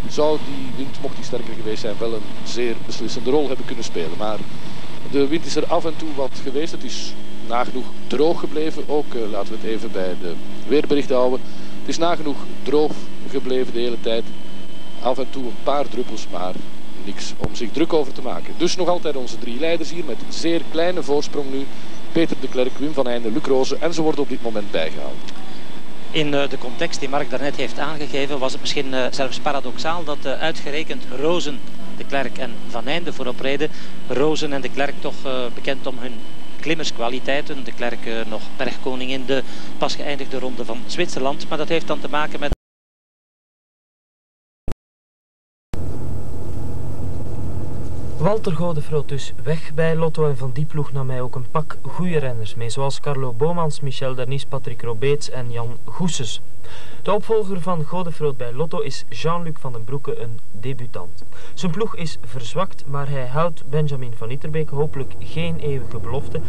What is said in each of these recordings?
zou die wind, mocht die sterker geweest zijn, wel een zeer beslissende rol hebben kunnen spelen. Maar de wind is er af en toe wat geweest. Het is nagenoeg droog gebleven. Ook laten we het even bij de weerberichten houden. Het is nagenoeg droog gebleven de hele tijd. Af en toe een paar druppels, maar niks om zich druk over te maken. Dus nog altijd onze 3 leiders hier met zeer kleine voorsprong nu. Peter de Klerk, Wim van Eijnden, Luc Roze, en ze worden op dit moment bijgehouden. In de context die Mark daarnet heeft aangegeven was het misschien zelfs paradoxaal dat uitgerekend Rozen, de Klerk en Van Eijnden voorop reden. Rozen en de Klerk toch bekend om hun klimmerskwaliteiten. De Klerk nog bergkoning in de pas geëindigde ronde van Zwitserland. Maar dat heeft dan te maken met... Walter Godefroot dus weg bij Lotto en van die ploeg nam hij ook een pak goede renners mee, zoals Carlo Bomans, Michel Dernis, Patrick Robeets en Jan Goesses. De opvolger van Godefroot bij Lotto is Jean-Luc van den Broeke, een debutant. Zijn ploeg is verzwakt, maar hij houdt Benjamin van Itterbeek hopelijk geen eeuwige belofte.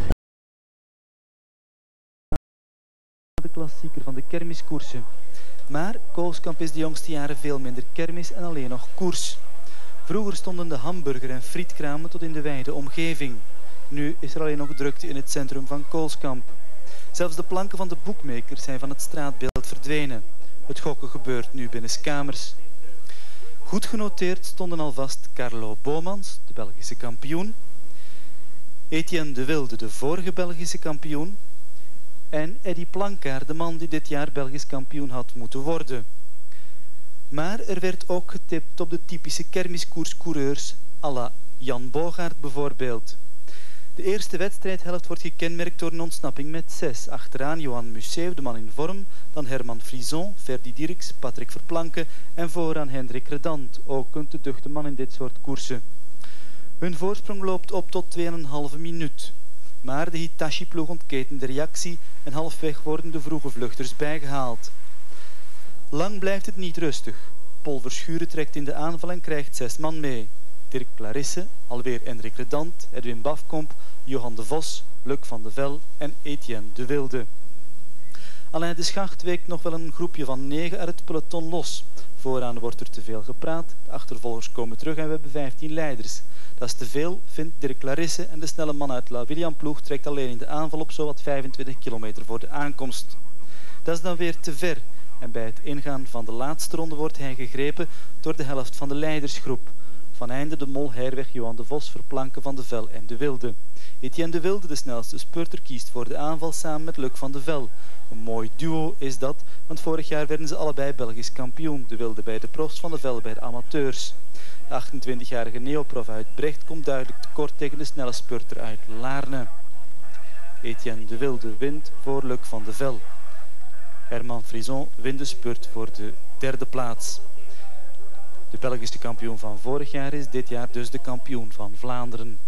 De klassieker van de kermiskoersen. Maar Koolskamp is de jongste jaren veel minder kermis en alleen nog koers. Vroeger stonden de hamburger- en frietkramen tot in de wijde omgeving. Nu is er alleen nog drukte in het centrum van Koolskamp. Zelfs de planken van de boekmakers zijn van het straatbeeld verdwenen. Het gokken gebeurt nu binnenskamers. Goed genoteerd stonden alvast Carlo Bomans, de Belgische kampioen, Etienne de Wilde, de vorige Belgische kampioen, en Eddy Plankaart, de man die dit jaar Belgisch kampioen had moeten worden. Maar er werd ook getipt op de typische kermiskoerscoureurs, à la Jan Bogaert bijvoorbeeld. De eerste wedstrijdhelft wordt gekenmerkt door een ontsnapping met 6. Achteraan Johan Museeuw, de man in vorm, dan Herman Frison, Ferdy Dirks, Patrick Verplanken en vooraan Hendrik Redant, ook een te duchte man in dit soort koersen. Hun voorsprong loopt op tot 2,5 minuut. Maar de Hitachi-ploeg ontketende de reactie en halfweg worden de vroege vluchters bijgehaald. Lang blijft het niet rustig. Paul Verschuren trekt in de aanval en krijgt 6 man mee. Dirk Clarisse, alweer Hendrik Redant, Edwin Bafkomp, Johan de Vos, Luc van de Vel en Etienne de Wilde. Alain de Schacht weekt nog wel een groepje van 9 uit het peloton los. Vooraan wordt er te veel gepraat, de achtervolgers komen terug en we hebben 15 leiders. Dat is te veel, vindt Dirk Clarisse, en de snelle man uit La William-ploeg trekt alleen in de aanval op zowat 25 kilometer voor de aankomst. Dat is dan weer te ver. En bij het ingaan van de laatste ronde wordt hij gegrepen door de helft van de leidersgroep. Van Eijnden, de Mol, Herweg, Johan de Vos, Verplanken, Van de Vel en de Wilde. Etienne de Wilde, de snelste spurter, kiest voor de aanval samen met Luc van de Vel. Een mooi duo is dat, want vorig jaar werden ze allebei Belgisch kampioen. De Wilde bij de profs, Van de Vel bij de amateurs. De 28-jarige neoprof uit Brecht komt duidelijk tekort tegen de snelle spurter uit Laarne. Etienne de Wilde wint voor Luc van de Vel. Herman Frison wint de spurt voor de 3e plaats. De Belgische kampioen van vorig jaar is dit jaar dus de kampioen van Vlaanderen.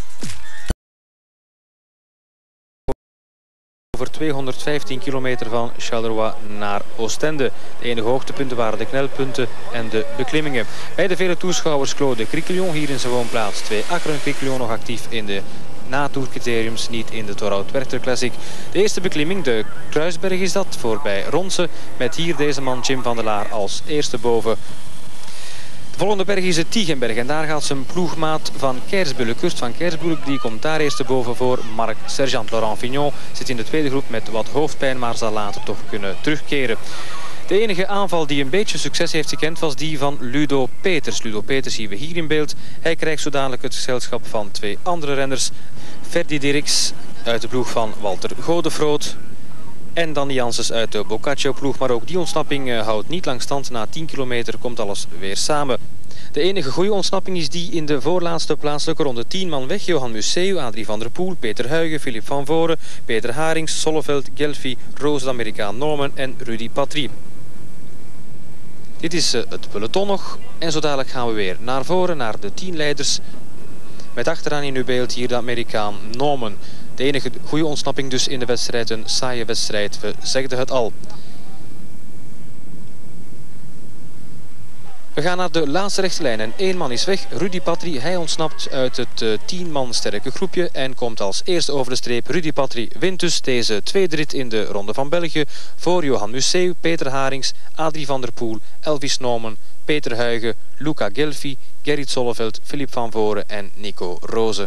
Over 215 kilometer van Charleroi naar Oostende. De enige hoogtepunten waren de knelpunten en de beklimmingen. Bij de vele toeschouwers Claude Criquelion hier in zijn woonplaats. 2 Akkeren Criquelion nog actief in de na-tourcriteriums, niet in de Torhout-Werchter Classic. De eerste beklimming, de Kruisberg is dat, voorbij Ronse. Met hier deze man Jim van der Laar als eerste boven. De volgende berg is de Tiegenberg en daar gaat zijn ploegmaat van Kersbulle, Kust van Kersbulle, die komt daar eerst boven voor Marc Sergeant. Laurent Fignon zit in de tweede groep met wat hoofdpijn, maar zal later toch kunnen terugkeren. De enige aanval die een beetje succes heeft gekend was die van Ludo Peters. Ludo Peters zien we hier in beeld. Hij krijgt zo dadelijk het gezelschap van 2 andere renners. Ferdy Dirks uit de ploeg van Walter Godefroot. En dan Janssens uit de Boccaccio-ploeg. Maar ook die ontsnapping houdt niet lang stand. Na 10 kilometer komt alles weer samen. De enige goede ontsnapping is die in de voorlaatste plaatselijke ronde. 10 man weg. Johan Museeuw, Adrie van der Poel, Peter Huygen, Philip van Voren, Peter Harings, Solleveld, Gelfi, Roos de Amerikaan Norman en Rudy Patry. Dit is het peloton nog. En zo dadelijk gaan we weer naar voren, naar de 10 leiders. Met achteraan in uw beeld hier de Amerikaan Norman. De enige goede ontsnapping dus in de wedstrijd, een saaie wedstrijd, we zegden het al. We gaan naar de laatste rechte lijn en 1 man is weg. Rudy Patry, hij ontsnapt uit het 10 man sterke groepje en komt als eerste over de streep. Rudy Patry wint dus deze tweede rit in de Ronde van België voor Johan Museeuw, Peter Harings, Adrie van der Poel, Elvis Noomen, Peter Huygen, Luca Gelfi, Gerrit Solleveld, Philippe van Voren en Nico Roze.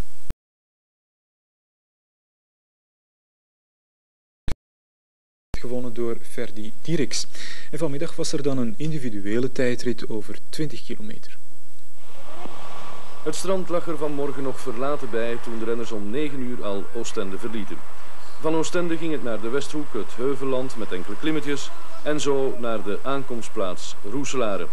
Gewonnen door Ferdy Dierix. En vanmiddag was er dan een individuele tijdrit over 20 kilometer. Het strand lag er vanmorgen nog verlaten bij toen de renners om 9 uur al Oostende verlieten. Van Oostende ging het naar de Westhoek, het Heuvelland met enkele klimmetjes en zo naar de aankomstplaats Roeselare.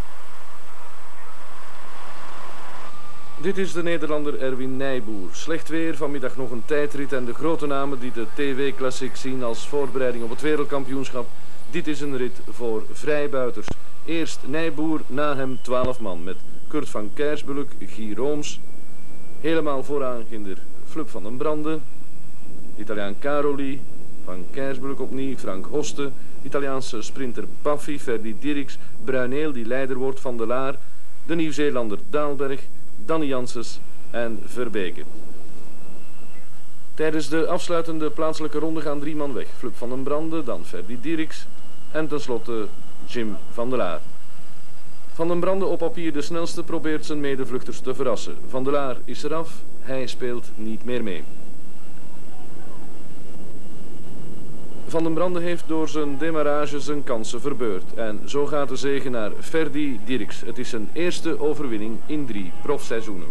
Dit is de Nederlander Erwin Nijboer. Slecht weer, vanmiddag nog een tijdrit en de grote namen die de TV Classic zien als voorbereiding op het wereldkampioenschap. Dit is een rit voor vrijbuiters. Eerst Nijboer, na hem 12 man met Kurt van Keijsbulk, Guy Rooms. Helemaal vooraan ging er Flup van den Brande, de Italiaan Caroli, van Keijsbulk opnieuw, Frank Hoste, de Italiaanse sprinter Baffy, Ferdy Dierix, Bruineel die leider wordt, Van der Laar, de Nieuw-Zeelander Daalberg, Danny Janssens en Verbeke. Tijdens de afsluitende plaatselijke ronde gaan 3 man weg. Flup van den Brande, dan Ferdy Dierix en tenslotte Jim van der Laar. Van den Brande op papier de snelste probeert zijn medevluchters te verrassen. Van der Laar is eraf, hij speelt niet meer mee. Van den Brande heeft door zijn demarrage zijn kansen verbeurd. En zo gaat de zege naar Ferdy Dierix. Het is zijn eerste overwinning in 3 profseizoenen.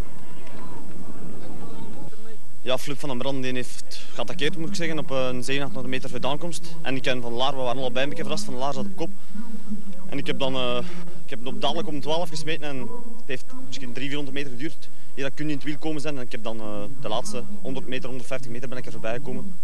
Ja, Flup van den Brande heeft geattaqueerd, moet ik zeggen, op een 87 meter voor de aankomst. En ik ken Van der Laar, we waren allebei een beetje verrast. Van der Laar zat op kop. En ik heb op dadelijk om 12 gesmeten en het heeft misschien 300-400 meter geduurd. Hier dat kun je in het wiel komen zijn en ik heb dan de laatste 100 meter, 150 meter ben ik er voorbij gekomen.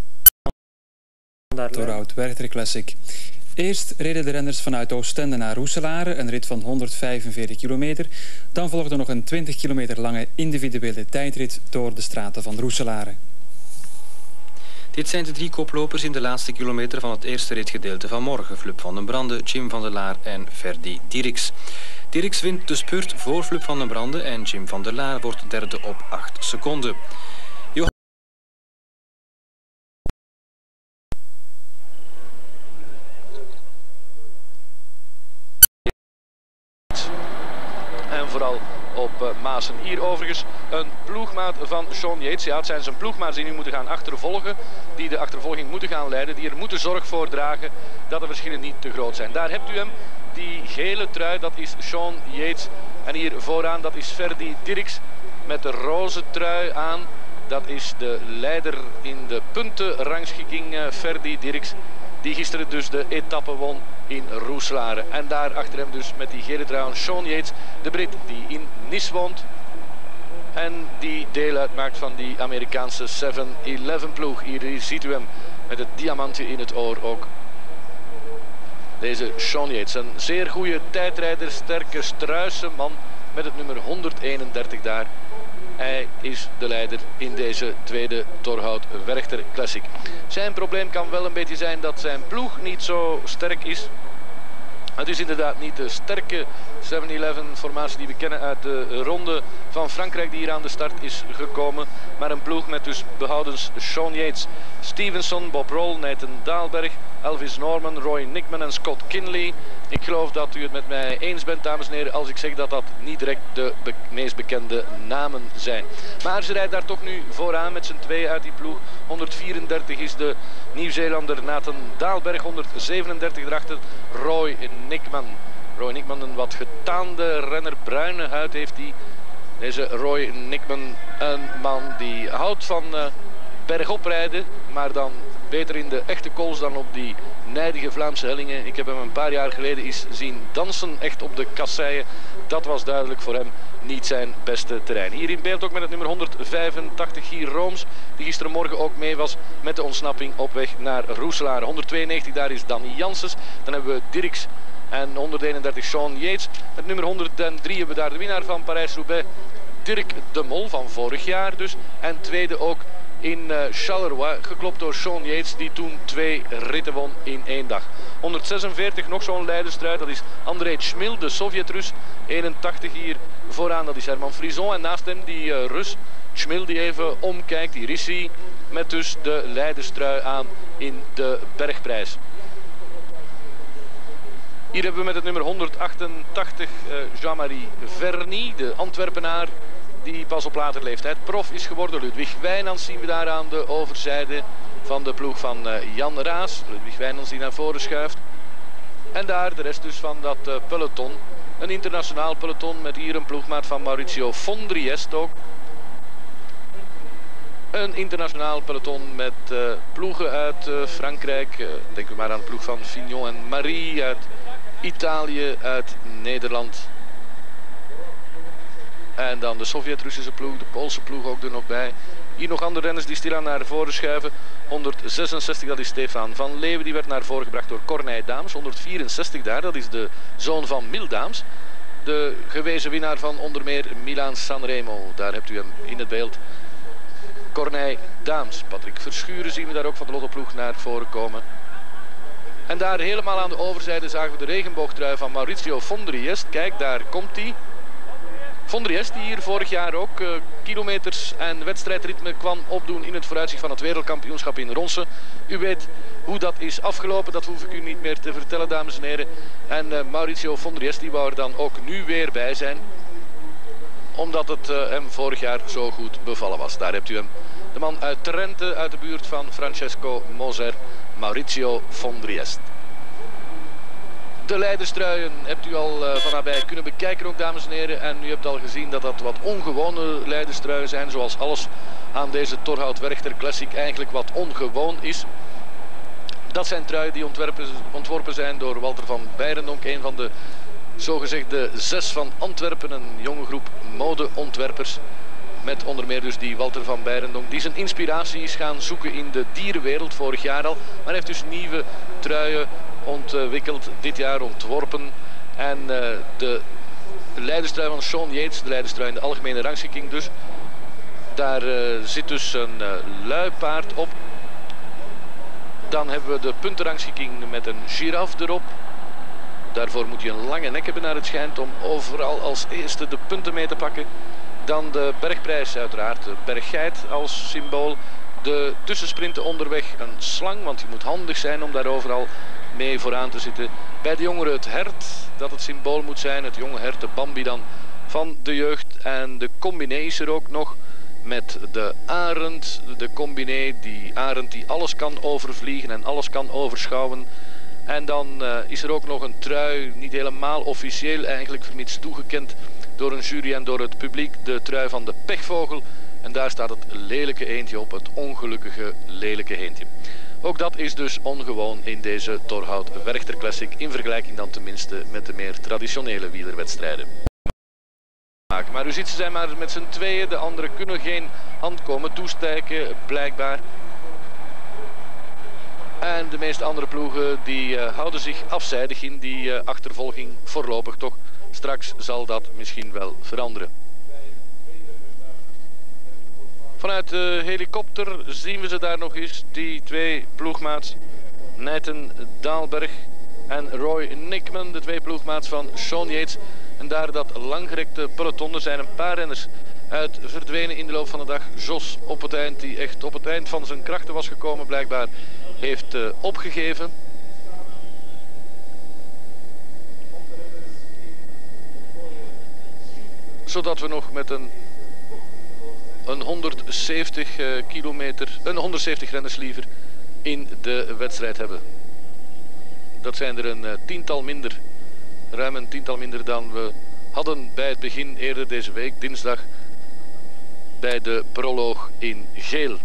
Torhout Werchter Classic. Eerst reden de renners vanuit Oostende naar Roeselare, een rit van 145 kilometer. Dan volgde nog een 20 kilometer lange individuele tijdrit door de straten van Roeselare. Dit zijn de 3 koplopers in de laatste kilometer van het eerste ritgedeelte van morgen. Flup van den Brande, Jim van der Laar en Ferdy Dierix. Dierix wint de spurt voor Flup van den Brande en Jim van der Laar wordt derde op 8 seconden. Vooral op Maassen. Hier overigens een ploegmaat van Sean Yates. Ja, het zijn zijn ploegmaats die nu moeten gaan achtervolgen. Die de achtervolging moeten gaan leiden. Die er moeten zorg voor dragen dat de verschillen niet te groot zijn. Daar hebt u hem. Die gele trui, dat is Sean Yates. En hier vooraan, dat is Ferdy Dierix met de roze trui aan. Dat is de leider in de puntenrangschikking, Ferdy Dierix. Die gisteren dus de etappe won in Roeselare. En daar achter hem dus met die gele trui Sean Yates, de Brit die in Nice woont. En die deel uitmaakt van die Amerikaanse 7-11 ploeg. Hier ziet u hem met het diamantje in het oor ook. Deze Sean Yates, een zeer goede tijdrijder, sterke struise man met het nummer 131 daar. Hij is de leider in deze tweede Torhout Werchter Classic. Zijn probleem kan wel een beetje zijn dat zijn ploeg niet zo sterk is. Het is inderdaad niet de sterke 7-11 formatie die we kennen uit de ronde van Frankrijk die hier aan de start is gekomen. Maar een ploeg met dus behoudens Sean Yates, Stevenson, Bob Roll, Nathan Daalberg, Elvis Norman, Roy Nickman en Scott Kinley. Ik geloof dat u het met mij eens bent, dames en heren, als ik zeg dat dat niet direct de meest bekende namen zijn. Maar ze rijdt daar toch nu vooraan met z'n twee uit die ploeg. 134 is de Nieuw-Zeelander Nathan Daalberg, 137 erachter Roy Nickman. Roy Nickman, een wat getaande renner, bruine huid heeft hij. Deze Roy Nickman, een man die houdt van bergop rijden, maar dan beter in de echte kools dan op die nijdige Vlaamse hellingen. Ik heb hem een paar jaar geleden eens zien dansen, echt op de kasseien. Dat was duidelijk voor hem niet zijn beste terrein. Hier in beeld ook met het nummer 185 Guy Rooms, die gisterenmorgen ook mee was met de ontsnapping op weg naar Roeselare. 192 daar is Danny Janssens. Dan hebben we Dierix en 131 Sean Yates. Met nummer 103 hebben we daar de winnaar van Parijs-Roubaix, Dirk de Mol van vorig jaar dus. En tweede ook in Charleroi, geklopt door Sean Yates, die toen 2 ritten won in 1 dag. 146 nog zo'n leiderstrui. Dat is Andrei Chmil, de Sovjet-Rus. 81 hier vooraan, dat is Herman Frison. En naast hem die Rus, Chmil, die even omkijkt, die Rissi. Met dus de leiderstrui aan in de bergprijs. Hier hebben we met het nummer 188 Jean-Marie Verny, de Antwerpenaar, die pas op later leeftijd prof is geworden. Ludwig Wijnands zien we daar aan de overzijde van de ploeg van Jan Raas. Ludwig Wijnands die naar voren schuift. En daar de rest dus van dat peloton. Een internationaal peloton met hier een ploegmaat van Maurizio Fondriest ook. Een internationaal peloton met ploegen uit Frankrijk. Denk maar aan de ploeg van Fignon en Marie uit Italië, uit Nederland. En dan de Sovjet-Russische ploeg, de Poolse ploeg ook er nog bij. Hier nog andere renners die stilaan naar voren schuiven. 166, dat is Stefan van Leeuwen. Die werd naar voren gebracht door Corneille Daams. 164 daar, dat is de zoon van Mil Daams. De gewezen winnaar van onder meer Milaan Sanremo. Daar hebt u hem in het beeld. Corneille Daams. Patrick Verschuren zien we daar ook van de Lotto-ploeg naar voren komen. En daar helemaal aan de overzijde zagen we de regenboogtrui van Maurizio Fondriest. Kijk, daar komt hij. Fondriest die hier vorig jaar ook kilometers en wedstrijdritme kwam opdoen in het vooruitzicht van het wereldkampioenschap in Ronse. U weet hoe dat is afgelopen, dat hoef ik u niet meer te vertellen, dames en heren. En Maurizio Fondriest die wou er dan ook nu weer bij zijn, omdat het hem vorig jaar zo goed bevallen was. Daar hebt u hem, de man uit Trente, uit de buurt van Francesco Moser, Maurizio Fondriest. De leiderstruien hebt u al van nabij kunnen bekijken ook, dames en heren. En u hebt al gezien dat dat wat ongewone leiderstruien zijn. Zoals alles aan deze Torhout Werchter Classic eigenlijk wat ongewoon is. Dat zijn truien die ontworpen zijn door Walter van Beirendonck. Een van de zogezegde 6 van Antwerpen. Een jonge groep modeontwerpers. Met onder meer dus die Walter van Beirendonck. Die zijn inspiratie is gaan zoeken in de dierenwereld vorig jaar al. Maar heeft dus nieuwe truien ontwikkeld, dit jaar ontworpen. En de leiderstrui van Sean Yates, de leiderstrui in de algemene rangschikking dus. Daar zit dus een luipaard op. Dan hebben we de puntenrangschikking met een giraf erop. Daarvoor moet je een lange nek hebben naar het schijnt om overal als eerste de punten mee te pakken. Dan de bergprijs uiteraard, de berggeit als symbool. De tussensprinten onderweg een slang, want je moet handig zijn om daar overal mee vooraan te zitten. Bij de jongeren het hert, dat het symbool moet zijn. Het jonge hert, de Bambi dan van de jeugd. En de combiné is er ook nog met de arend. De combiné, die arend die alles kan overvliegen en alles kan overschouwen. En dan is er ook nog een trui, niet helemaal officieel eigenlijk, vermits toegekend door een jury en door het publiek. De trui van de pechvogel. En daar staat het lelijke eendje op, het ongelukkige lelijke eendje. Ook dat is dus ongewoon in deze Torhout Werchter Classic, in vergelijking dan tenminste met de meer traditionele wielerwedstrijden. Maar u ziet, ze zijn maar met z'n tweeën, de anderen kunnen geen hand komen toesteken blijkbaar. En de meeste andere ploegen die houden zich afzijdig in die achtervolging voorlopig toch. Straks zal dat misschien wel veranderen. Vanuit de helikopter zien we ze daar nog eens, die twee ploegmaats. Nathan Daalberg en Roy Nickman, de twee ploegmaats van Sean Yates. En daar dat langgerekte peloton, er zijn een paar renners uit verdwenen in de loop van de dag. Jos op het eind, die echt op het eind van zijn krachten was gekomen blijkbaar, heeft opgegeven. Zodat we nog met een 170 kilometer, een 170 renners liever in de wedstrijd hebben. Dat zijn er een tiental minder, ruim een tiental minder dan we hadden bij het begin eerder deze week, dinsdag, bij de proloog in geel.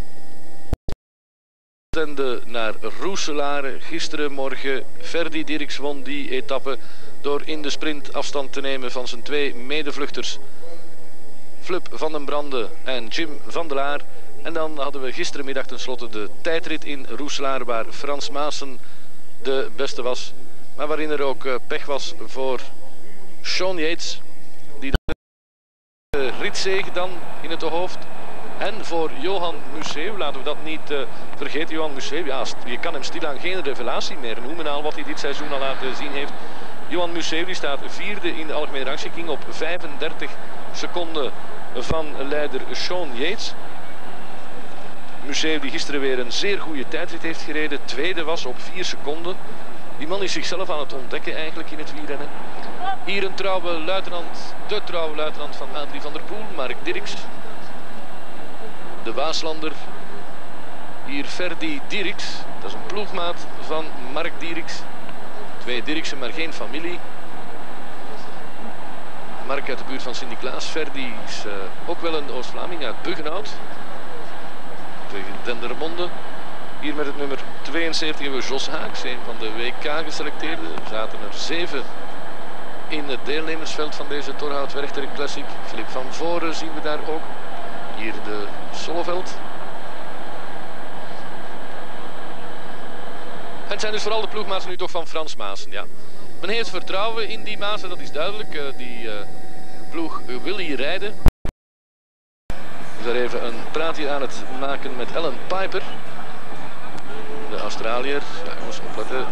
Naar Roeselare. Gisteren morgen Ferdy Dirks won die etappe door in de sprint afstand te nemen van zijn twee medevluchters. Flip van den Brande en Jim van der Laar. En dan hadden we gisterenmiddag tenslotte de tijdrit in Roeselare, waar Frans Maassen de beste was. Maar waarin er ook pech was voor Sean Yates, die de ritzege dan in het hoofd En voor Johan Museeuw, laten we dat niet vergeten. Johan Museeuw, ja, je kan hem stilaan geen revelatie meer noemen al wat hij dit seizoen al laten zien heeft. Johan Museeuw die staat vierde in de algemene rangschikking op 35 seconden van leider Sean Yates. Museeuw die gisteren weer een zeer goede tijdrit heeft gereden. Tweede was op 4 seconden. Die man is zichzelf aan het ontdekken eigenlijk in het wielrennen. Hier een trouwe luitenant, de trouwe luitenant van Adrie van der Poel, Mark Dirks. De Waaslander. Hier Ferdi Dirks, dat is een ploegmaat van Mark Dirks. 2 Dirksen, maar geen familie. Mark uit de buurt van Sint-Niklaas. Ferdi is ook wel een Oost-Vlaming uit Buggenhout. Tegen Dendermonde. Hier met het nummer 72 hebben we Jos Haaks, een van de WK geselecteerden. Er zaten er 7 in het deelnemersveld van deze Torhout-Werchter Classic. Filip van Voren zien we daar ook. Hier de Solleveld. En het zijn dus vooral de ploegmaats nu toch van Frans Maassen. Ja. Men heeft vertrouwen in die Maassen, dat is duidelijk. Die ploeg wil hier rijden. We zijn even een praatje aan het maken met Alan Piper. De Australiër. Ja, jongens, opletten.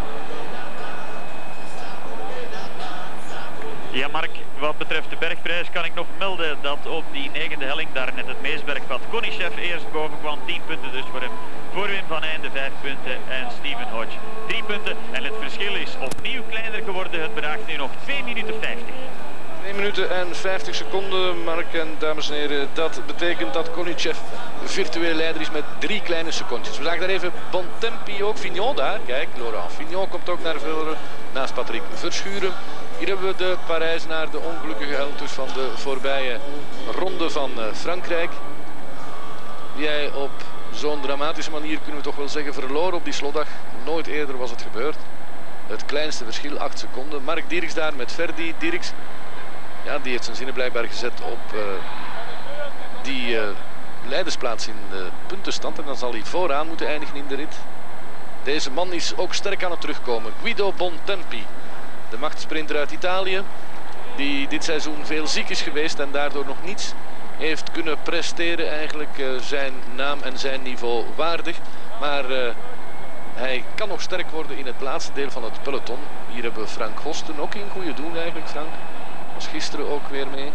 Ja, Mark, wat betreft de bergprijs kan ik nog melden dat op die 9e helling daar net het Meesbergpad Konischev eerst boven kwam. 10 punten dus voor hem. Voor Wim van Einde 5 punten en Steven Hodge 3 punten. En het verschil is opnieuw kleiner geworden. Het bedraagt nu nog 2 minuten 50. 2 minuten en 50 seconden, Mark en dames en heren. Dat betekent dat Konischev virtueel leider is met 3 kleine secondjes. We zagen daar even Bontempi ook. Fignon daar, kijk, Laurent Fignon komt ook naar voren naast Patrick Verschuren. Hier hebben we de Parijzenaar, de ongelukkige held dus van de voorbije ronde van Frankrijk. Die hij op zo'n dramatische manier, kunnen we toch wel zeggen, verloor op die slotdag. Nooit eerder was het gebeurd. Het kleinste verschil, 8 seconden. Mark Dirks daar met Ferdi Dirks. Ja, die heeft zijn zinnen blijkbaar gezet op die leidersplaats in de puntenstand. En dan zal hij vooraan moeten eindigen in de rit. Deze man is ook sterk aan het terugkomen. Guido Bontempi, de machtsprinter uit Italië. Die dit seizoen veel ziek is geweest en daardoor nog niets heeft kunnen presteren. Eigenlijk zijn naam en zijn niveau waardig. Maar hij kan nog sterk worden in het laatste deel van het peloton. Hier hebben we Frank Hosten, ook in goede doen eigenlijk, Frank. Was gisteren ook weer mee.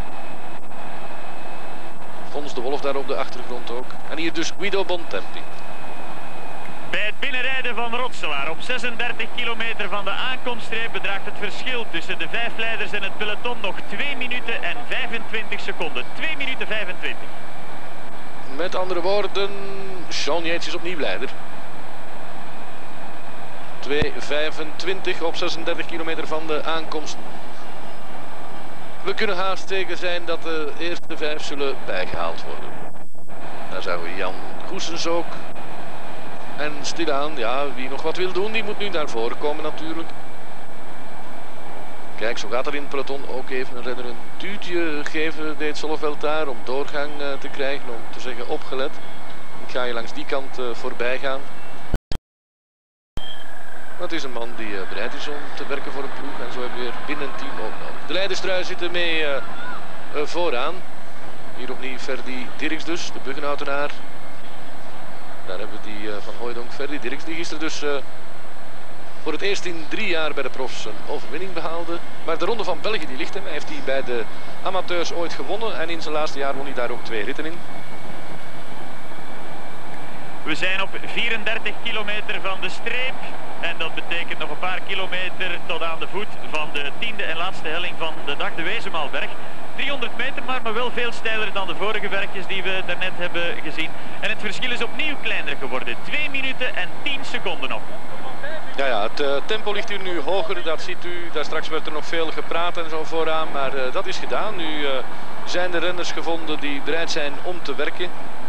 Fons de Wolf daar op de achtergrond ook. En hier dus Guido Bontempi. Bij het binnenrijden van Rotselaar op 36 kilometer van de aankomststreep bedraagt het verschil tussen de 5 leiders en het peloton nog 2 minuten en 25 seconden. 2 minuten 25. Met andere woorden, Sean Yates is opnieuw leider. 2:25 op 36 kilometer van de aankomst. We kunnen haast zeker zijn dat de eerste 5 zullen bijgehaald worden. Daar zagen we Jan Goesens ook. En stilaan, ja, wie nog wat wil doen, die moet nu naar voren komen natuurlijk. Kijk, zo gaat er in het peloton ook even een renner een duwtje geven, deed Solleveld daar, om doorgang te krijgen, om te zeggen opgelet. Ik ga je langs die kant voorbij gaan. Dat is een man die bereid is om te werken voor een ploeg en zo hebben we weer binnen een team ook nodig. De leiderstrui zitten mee vooraan. Hier opnieuw Ferdi Dirks dus, de Buggenhoutenaar. Daar hebben we die van Hooijdonk, Ferdi Dirks, die gisteren dus voor het eerst in 3 jaar bij de profs een overwinning behaalde. Maar de Ronde van België die ligt hem. Hij heeft die bij de amateurs ooit gewonnen en in zijn laatste jaar won hij daar ook 2 ritten in. We zijn op 34 kilometer van de streep. En dat betekent nog een paar kilometer tot aan de voet van de 10e en laatste helling van de dag, de Wezenmaalberg. 300 meter maar wel veel steiler dan de vorige bergjes die we daarnet hebben gezien. En het verschil is opnieuw kleiner geworden. 2 minuten en 10 seconden nog. Ja, het tempo ligt hier nu hoger, dat ziet u. Daar straks werd er nog veel gepraat en zo vooraan, maar dat is gedaan. Nu zijn de renners gevonden die bereid zijn om te werken.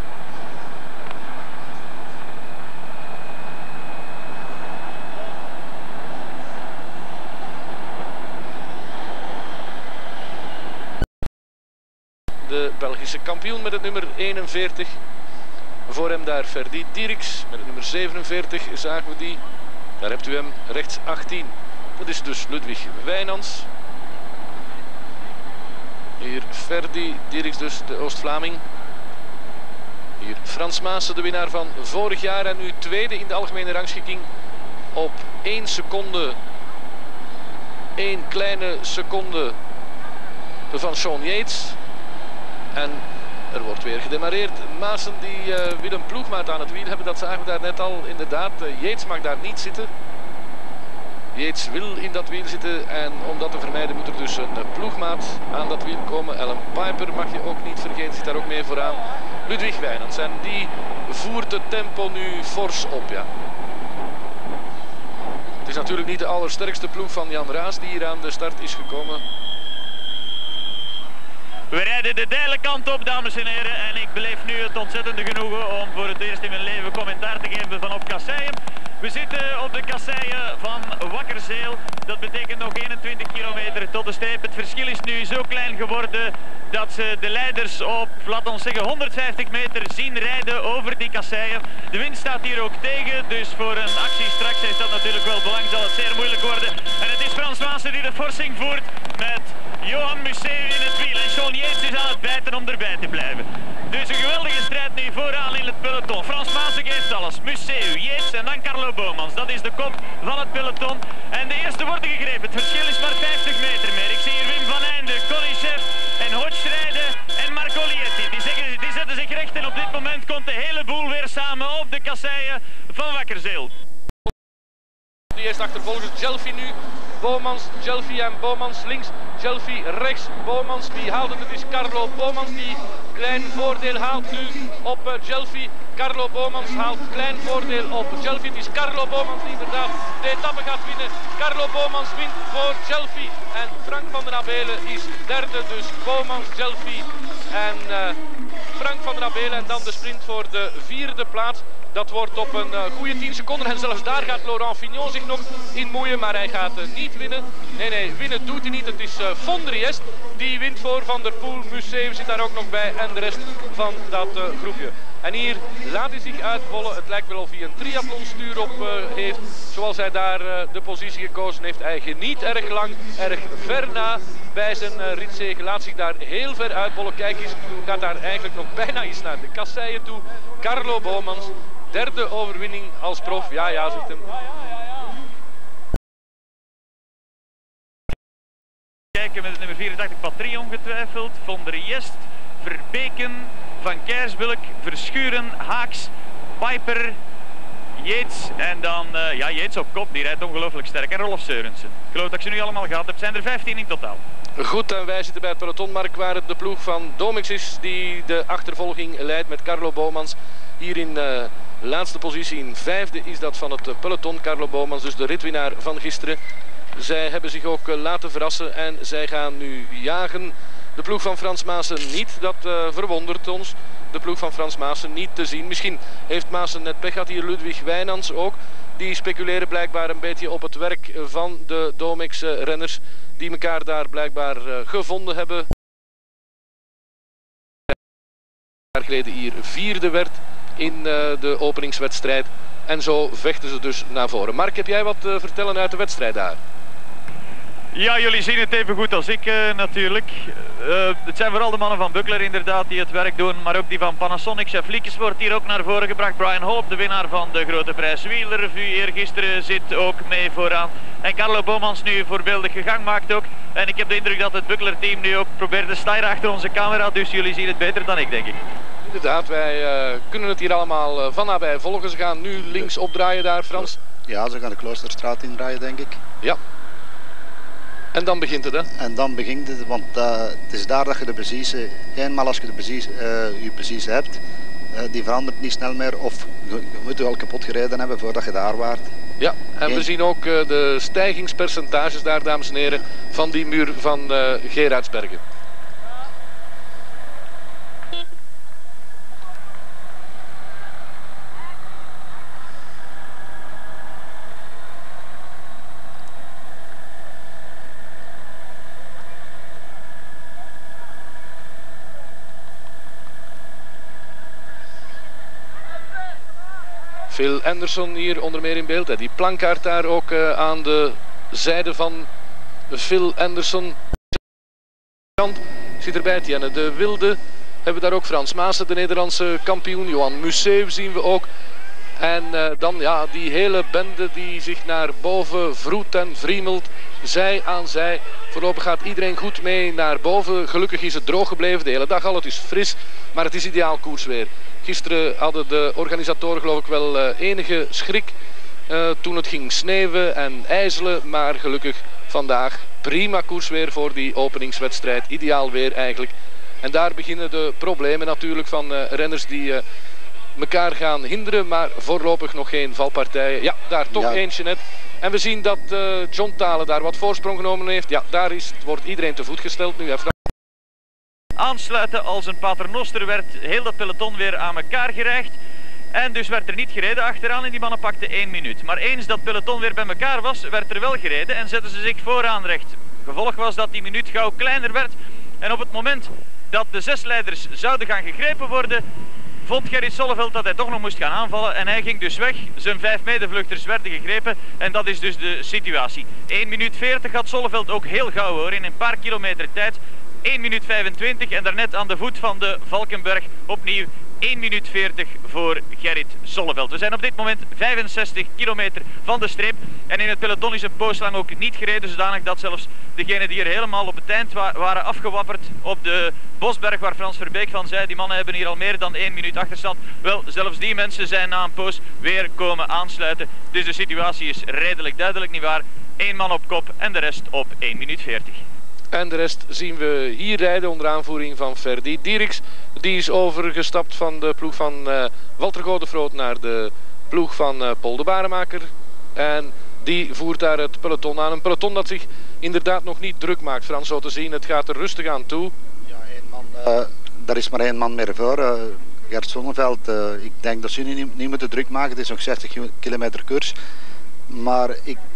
De Belgische kampioen met het nummer 41. Voor hem daar Ferdi Dirks met het nummer 47 zagen we die. Daar hebt u hem rechts 18. Dat is dus Ludwig Wijnands. Hier Ferdi Dirks dus, de Oost-Vlaming. Hier Frans Maassen, de winnaar van vorig jaar en nu tweede in de algemene rangschikking op 1 seconde. 1 kleine seconde van Sean Yates. En er wordt weer gedemareerd. Maassen die wil een ploegmaat aan het wiel hebben. Dat zagen we daar net al inderdaad. Yates mag daar niet zitten. Yates wil in dat wiel zitten en om dat te vermijden moet er dus een ploegmaat aan dat wiel komen. Alan Piper mag je ook niet vergeten, zit daar ook mee vooraan. Ludwig Wijnands en die voert het tempo nu fors op. Ja. Het is natuurlijk niet de allersterkste ploeg van Jan Raas die hier aan de start is gekomen. We rijden de Dijle kant op, dames en heren. En ik beleef nu het ontzettende genoegen om voor het eerst in mijn leven commentaar te geven van op kasseien. We zitten op de kasseien van Wakkerzeel. Dat betekent nog 21 kilometer tot de streep. Het verschil is nu zo klein geworden dat ze de leiders op, laat ons zeggen, 150 meter zien rijden over die kasseien. De wind staat hier ook tegen, dus voor een actie straks heeft dat natuurlijk wel belang. Zal het zeer moeilijk worden. En het is Frans Maassen die de forsing voert met Johan Museeuw in het wiel. En Sean Yates is aan het bijten om erbij te blijven. Dus een geweldige strijd nu vooraan in het peloton. Frans Maassen geeft alles. Museeuw, Yates en dan Carlo Bomans. Dat is de kop van het peloton. En de eerste wordt gegrepen. Het verschil is maar 50 meter meer. Ik zie hier Wim van Einde, Connie Chef en Hodge rijden en Marco Lietti. Die zetten zich recht en op dit moment komt de hele boel weer samen op de kasseien van Wakkerzeel. Die eerste achtervolgers, Gelfi nu. Bomans, Gelfi en Bomans links, Gelfi rechts, Bomans die haalt het, het is Carlo Bomans die klein voordeel haalt nu op Gelfi. Carlo Bomans haalt klein voordeel op Gelfi, het is Carlo Bomans die inderdaad de etappe gaat winnen. Carlo Bomans wint voor Gelfi en Frank van den Abelen is derde, dus Bomans, Gelfi en Frank van den Abelen en dan de sprint voor de 4e plaats. Dat wordt op een goede 10 seconden en zelfs daar gaat Laurent Fignon zich nog in moeien, maar hij gaat niet winnen. Nee, winnen doet hij niet. Het is Vondriest die wint voor Van der Poel. Museeuw zit daar ook nog bij en de rest van dat groepje. En hier laat hij zich uitbollen. Het lijkt wel of hij een triathlonstuur op heeft. Zoals hij daar de positie gekozen heeft. Hij geniet erg lang, erg ver na bij zijn ritzege. Laat zich daar heel ver uitbollen. Kijk eens, gaat daar eigenlijk nog bijna eens naar de kasseien toe. Carlo Bomans, derde overwinning als prof. Ja, zegt hem. Kijken met het nummer 84 Patrie ongetwijfeld. Vondriest, Verbeken, Van Kersbulk, Verschuren, Haaks, Piper, Yates en dan Yates op kop. Die rijdt ongelooflijk sterk. En Rolf Seurensen. Ik geloof dat ik ze nu allemaal gehad heb. Zijn er 15 in totaal. Goed, en wij zitten bij het peloton, Mark, waar het de ploeg van Domix is die de achtervolging leidt met Carlo Bomans. Hier in laatste positie, in 5e is dat van het peloton. Carlo Bomans, dus de ritwinnaar van gisteren. Zij hebben zich ook laten verrassen en zij gaan nu jagen. De ploeg van Frans Maassen niet, dat verwondert ons. De ploeg van Frans Maassen niet te zien. Misschien heeft Maassen net pech gehad, hier Ludwig Wijnands ook. Die speculeren blijkbaar een beetje op het werk van de Domix-renners. Die elkaar daar blijkbaar gevonden hebben. Een jaar geleden hier 4e werd in de openingswedstrijd. En zo vechten ze dus naar voren. Mark, heb jij wat te vertellen uit de wedstrijd daar? Ja, jullie zien het even goed als ik natuurlijk. Het zijn vooral de mannen van Buckler inderdaad die het werk doen, maar ook die van Panasonic. Chef Liekes wordt hier ook naar voren gebracht. Brian Hope, de winnaar van de grote prijs Wielerrevue eergisteren, zit ook mee vooraan. En Carlo Bomans nu voorbeeldige gang maakt ook. En ik heb de indruk dat het Buckler team nu ook probeert te stijgen achter onze camera, dus jullie zien het beter dan ik, denk ik. Inderdaad, wij kunnen het hier allemaal van nabij volgen. Ze gaan nu links opdraaien daar, Frans. Ja, ze gaan de Kloosterstraat indraaien, denk ik. Ja. En dan begint het, hè? En dan begint het, want het is daar dat je de precieze, eenmaal als je je precieze hebt, die verandert niet snel meer of je moet je al kapot gereden hebben voordat je daar waart. Ja, en we zien ook de stijgingspercentages daar, dames en heren, van die muur van Gerardsbergen. Phil Anderson hier onder meer in beeld. Die plankaart daar ook aan de zijde van Phil Anderson. Zit erbij, Tienne. De Wilde hebben we daar ook Frans Maassen, de Nederlandse kampioen. Johan Museeuw zien we ook. En dan ja, die hele bende die zich naar boven vroet en vriemelt, zij aan zij. Voorlopig gaat iedereen goed mee naar boven. Gelukkig is het droog gebleven de hele dag al. Het is fris, maar het is ideaal koersweer. Gisteren hadden de organisatoren geloof ik wel enige schrik toen het ging sneeuwen en ijzelen. Maar gelukkig vandaag prima koersweer voor die openingswedstrijd. Ideaal weer eigenlijk. En daar beginnen de problemen natuurlijk van renners die elkaar gaan hinderen. Maar voorlopig nog geen valpartijen. Ja, daar toch eentje net. En we zien dat John Thalen daar wat voorsprong genomen heeft. Ja, daar wordt iedereen te voet gesteld nu. Aansluiten als een paternoster werd heel dat peloton weer aan elkaar gereigd. En dus werd er niet gereden achteraan en die mannen pakten 1 minuut. Maar eens dat peloton weer bij elkaar was, werd er wel gereden en zetten ze zich vooraan recht. Gevolg was dat die minuut gauw kleiner werd. En op het moment dat de 6 leiders zouden gaan gegrepen worden, vond Gerrit Solleveld dat hij toch nog moest gaan aanvallen. En hij ging dus weg. Zijn 5 medevluchters werden gegrepen. En dat is dus de situatie. 1 minuut 40 had Solleveld ook heel gauw hoor. In een paar kilometer tijd. 1 minuut 25 en daarnet aan de voet van de Valkenberg opnieuw 1 minuut 40 voor Gerrit Solleveld. We zijn op dit moment 65 kilometer van de streep. En in het peloton is een poos lang ook niet gereden. Zodanig dat zelfs degenen die er helemaal op het eind waren afgewapperd op de Bosberg, waar Frans Verbeek van zei, die mannen hebben hier al meer dan 1 minuut achterstand. Wel, zelfs die mensen zijn na een poos weer komen aansluiten. Dus de situatie is redelijk duidelijk, nietwaar? 1 man op kop en de rest op 1 minuut 40. En de rest zien we hier rijden onder aanvoering van Ferdy Dieriks. Die is overgestapt van de ploeg van Walter Godefroot naar de ploeg van Paul de Baremaker. En die voert daar het peloton aan. Een peloton dat zich inderdaad nog niet druk maakt, Frans, zo te zien. Het gaat er rustig aan toe. Ja, daar is maar 1 man meer voor. Gert Sonneveld, ik denk dat ze niet moeten druk maken. Het is nog 60 kilometer koers. Maar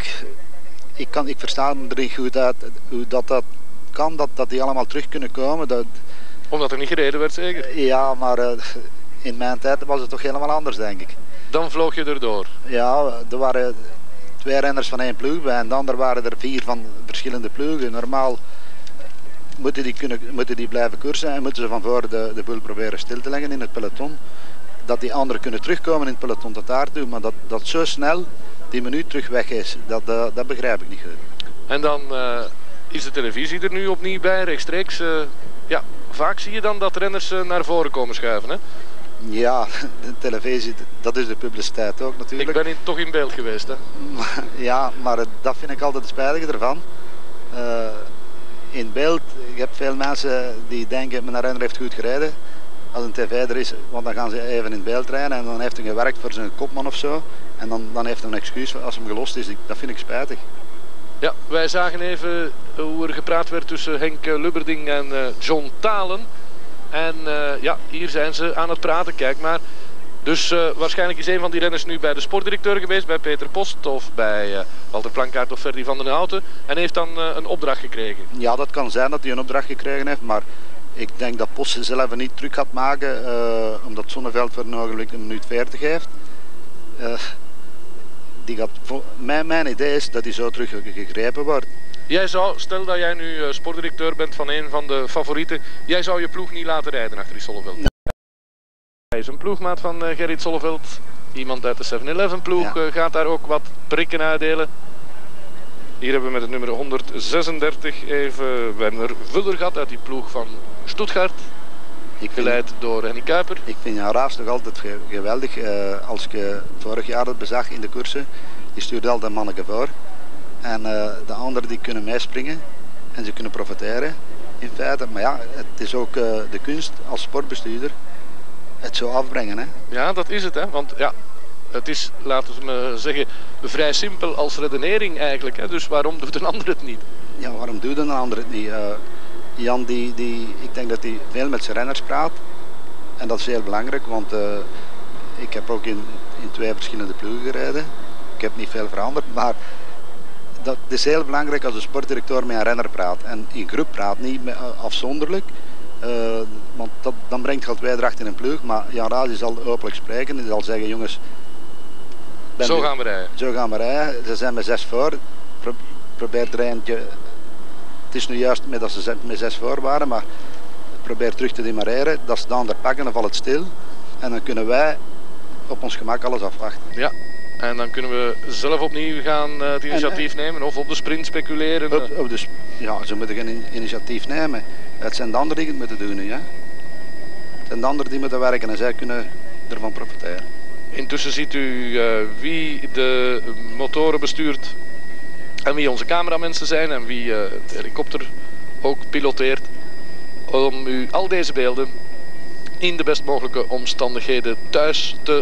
ik versta er niet goed uit hoe dat kan, dat die allemaal terug kunnen komen. Omdat er niet gereden werd, zeker? Ja, maar in mijn tijd was het toch helemaal anders, denk ik. Dan vloog je erdoor? Ja, er waren 2 renners van 1 ploeg bij en dan waren er 4 van verschillende ploegen. Normaal moeten die blijven koersen en moeten ze van voor de boel proberen stil te leggen in het peloton. Dat die anderen kunnen terugkomen in het peloton tot daartoe, maar dat zo snel die minuut terug weg is, dat begrijp ik niet goed. En dan is de televisie er nu opnieuw bij, rechtstreeks. Ja, vaak zie je dan dat renners naar voren komen schuiven, hè? Ja, de televisie, dat is de publiciteit ook natuurlijk. Ik ben toch in beeld geweest, hè? Ja, maar dat vind ik altijd het spijtige ervan. In beeld, je hebt veel mensen die denken, mijn renner heeft goed gereden. Als een tv er is, want dan gaan ze even in beeld rijden en dan heeft hij gewerkt voor zijn kopman of zo. En dan heeft hij een excuus als hem gelost is. Dat vind ik spijtig. Ja, wij zagen even hoe er gepraat werd tussen Henk Lubberding en John Thalen. En ja, hier zijn ze aan het praten, kijk maar. Dus waarschijnlijk is een van die renners nu bij de sportdirecteur geweest, bij Peter Post of bij Walter Plankaart of Ferdy van den Houten. En heeft dan een opdracht gekregen. Ja, dat kan zijn dat hij een opdracht gekregen heeft, maar ik denk dat Post zelf niet terug gaat maken, omdat Sonneveld voor een ogenblik 1 minuut 40 heeft. Mijn idee is dat hij zo terug gegrepen wordt. Jij zou, stel dat jij nu sportdirecteur bent van een van de favorieten, jij zou je ploeg niet laten rijden achter die Solleveld. Nee. Hij is een ploegmaat van Gerrit Solleveld. Iemand uit de 7-Eleven ploeg gaat daar ook wat prikken uitdelen. Hier hebben we met het nummer 136 even Werner Vuller gehad uit die ploeg van Stuttgart. Geleid door Henny Kuiper. Ik vind Jan Raas nog altijd geweldig. Als ik vorig jaar het bezag in de koersen, die stuurde altijd een manneke voor. En de anderen die kunnen meespringen en ze kunnen profiteren in feite. Maar ja, het is ook de kunst als sportbestuurder het zo afbrengen. Hè? Ja, dat is het. Hè? Want ja, het is, laten we me zeggen, vrij simpel als redenering eigenlijk. Hè? Dus waarom doet een ander het niet? Ja, waarom doet een ander het niet? Jan, ik denk dat hij veel met zijn renners praat. En dat is heel belangrijk, want ik heb ook in 2 verschillende ploegen gereden. Ik heb niet veel veranderd, maar het is heel belangrijk als de sportdirecteur met een renner praat. En in groep praat, niet afzonderlijk. Want dan brengt je al tweedracht in een ploeg. Maar Jan Raas zal openlijk spreken. Hij zal zeggen, jongens, zo gaan we rijden. Zo gaan we rijden. Ze zijn met 6 voor. Probeer er eentje. Het is nu juist met dat ze met 6 voor waren, maar probeert terug te demareren, dat ze dan daar pakken, dan valt het stil. En dan kunnen wij op ons gemak alles afwachten. Ja, en dan kunnen we zelf opnieuw gaan het initiatief nemen of op de sprint speculeren. Ja, ze moeten geen initiatief nemen. Het zijn de anderen die het moeten doen. Ja? Het zijn de anderen die moeten werken en zij kunnen ervan profiteren. Intussen ziet u wie de motoren bestuurt en wie onze cameramensen zijn en wie de helikopter ook piloteert. Om u al deze beelden in de best mogelijke omstandigheden thuis te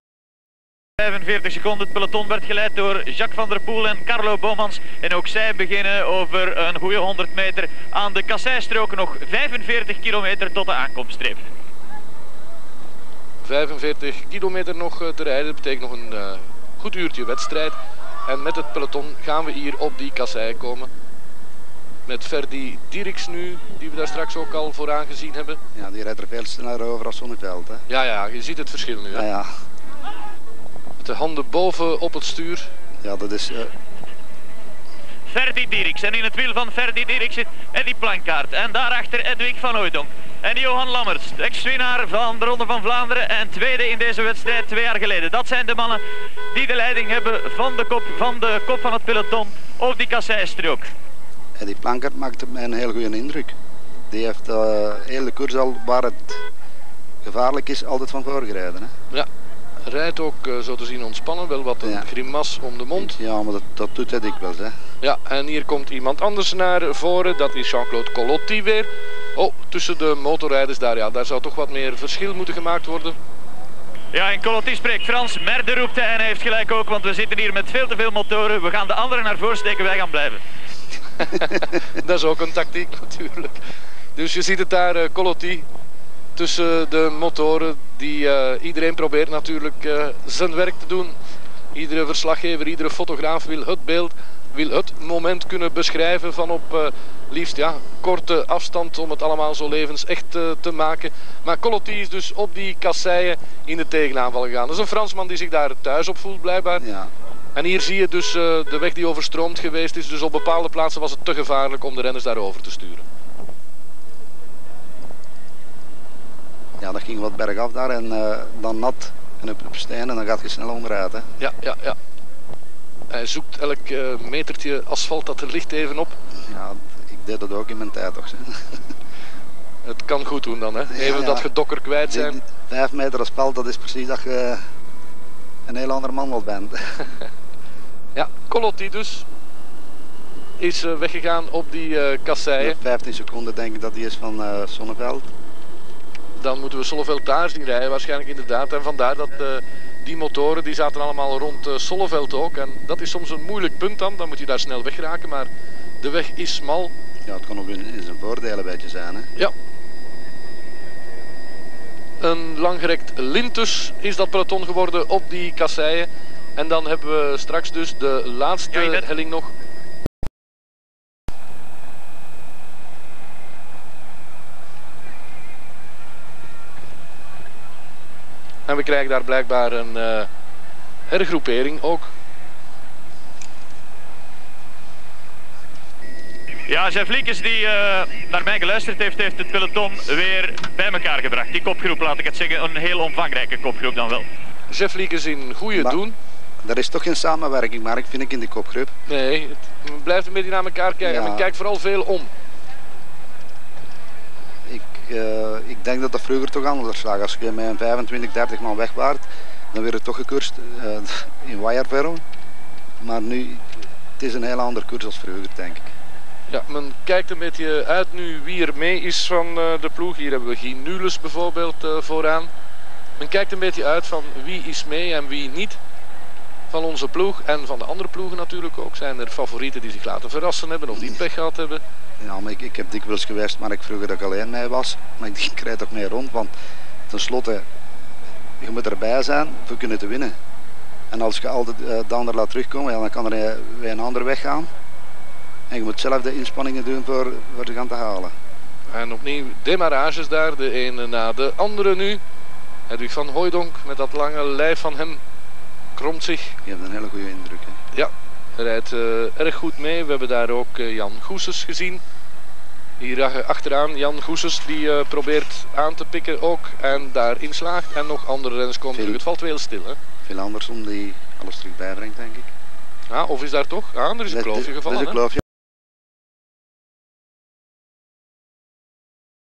45 seconden. Het peloton werd geleid door Jacques van der Poel en Carlo Bomans. En ook zij beginnen over een goede 100 meter aan de kasseistrook. Nog 45 kilometer tot de aankomststreep. 45 kilometer nog te rijden. Dat betekent nog een goed uurtje wedstrijd. En met het peloton gaan we hier op die kassei komen. Met Ferdy Dierix nu, die we daar straks ook al vooraan gezien hebben. Ja, die rijdt er veel sneller over als Zonneveld. Hè? Ja, je ziet het verschil nu. Hè? Ja. Met de handen boven op het stuur. Ja, dat is... Ferdy Dierix. En in het wiel van Ferdy Dierix zit Eddy Plankaart. En daarachter Edwig van Hooijdonk. En Johan Lammerts, ex-winnaar van de Ronde van Vlaanderen en tweede in deze wedstrijd 2 jaar geleden. Dat zijn de mannen die de leiding hebben van de kop van het peloton op die kasseistrook. Eddy Plankaart maakt op mij een heel goede indruk. Die heeft heel de koers al waar het gevaarlijk is altijd van voorgereden. Hè? Ja, rijdt ook zo te zien ontspannen, wel wat een grimas om de mond. Ja, maar dat doet hij dikwijls. Hè? Ja, en hier komt iemand anders naar voren, dat is Jean-Claude Colotti weer. Oh, tussen de motorrijders daar zou toch wat meer verschil moeten gemaakt worden. Ja, en Colotti spreekt Frans, Merde roept hij en hij heeft gelijk ook, want we zitten hier met veel te veel motoren. We gaan de anderen naar voren steken, wij gaan blijven. Dat is ook een tactiek natuurlijk. Dus je ziet het daar, Colotti, tussen de motoren. Iedereen probeert natuurlijk zijn werk te doen. Iedere verslaggever, iedere fotograaf wil het beeld, wil het moment kunnen beschrijven van op liefst korte afstand om het allemaal zo levensecht te maken. Maar Colotti is dus op die kasseien in de tegenaanval gegaan. Dat is een Fransman die zich daar thuis op voelt blijkbaar. Ja. En hier zie je dus de weg die overstroomd geweest is. Dus op bepaalde plaatsen was het te gevaarlijk om de renners daarover te sturen. Ja, dat ging wat bergaf daar en dan nat en op stenen en dan gaat je snel onderuit. Hè? Ja. Hij zoekt elk metertje asfalt dat er ligt even op. Ja, ik deed dat ook in mijn tijd toch. Het kan goed doen dan, hè? Even dat gedokker kwijt zijn. 5 meter asfalt, dat is precies dat je een heel ander man wel bent. Ja, Colotti dus is weggegaan op die kasseien. 15 seconden denk ik dat die is van Zonneveld. Dan moeten we Solleveld daar zien rijden waarschijnlijk inderdaad. En vandaar dat die motoren die zaten allemaal rond Solleveld ook. En dat is soms een moeilijk punt dan moet je daar snel weggeraken. Maar de weg is smal. Ja, het kan ook in zijn voordeel een beetje zijn. Hè? Ja. Een langgerekt lintus is dat peloton geworden op die kasseien. En dan hebben we straks dus de laatste helling nog. En we krijgen daar blijkbaar een hergroepering ook. Ja, Jeff Liekes die naar mij geluisterd heeft het peloton weer bij elkaar gebracht. Die kopgroep, laat ik het zeggen, een heel omvangrijke kopgroep dan wel. Jeff Liekes in goede doen. Er is toch geen samenwerking, Mark, vind ik in die kopgroep. Nee, het blijft een beetje naar elkaar kijken. Ja. Men kijkt vooral veel om. Ik denk dat dat vroeger toch anders lag. Als je met een 25, 30 man weg waart, dan werd het toch gekoerst in Waiervero. Maar nu, het is een heel ander koers als vroeger, denk ik. Ja, men kijkt een beetje uit nu wie er mee is van de ploeg. Hier hebben we Guy Nules bijvoorbeeld vooraan. Men kijkt een beetje uit van wie is mee en wie niet. Van onze ploeg en van de andere ploegen natuurlijk ook. Zijn er favorieten die zich laten verrassen hebben of die pech gehad hebben? Ja, maar ik heb dikwijls geweest, maar ik vroeger dat ik alleen mee was. Maar ik krijg toch mee rond, want tenslotte, je moet erbij zijn voor kunnen te winnen. En als je altijd de ander laat terugkomen, ja, dan kan er weer een ander weggaan. En je moet zelf de inspanningen doen voor te gaan te halen. En opnieuw demarages daar, de ene na de andere nu. Edwig van Hooijdonk met dat lange lijf van hem kromt zich. Je hebt een hele goede indruk. Hè? Ja, hij rijdt erg goed mee. We hebben daar ook Jan Goeses gezien. Hier achteraan Jan Goeses die probeert aan te pikken ook en daarin slaagt. En nog andere renners komen terug. Het valt wel stil, hè? Veel Andersson die alles terug bijbrengt, denk ik. Ah, of is daar toch? Ah, er is een kloofje gevallen. Er is een kloofje.